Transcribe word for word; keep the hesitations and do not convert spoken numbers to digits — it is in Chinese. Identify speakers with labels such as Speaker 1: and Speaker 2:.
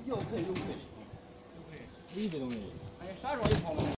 Speaker 1: 又可以又贵，又贵，贵的东西。哎，啥时候一跑吗？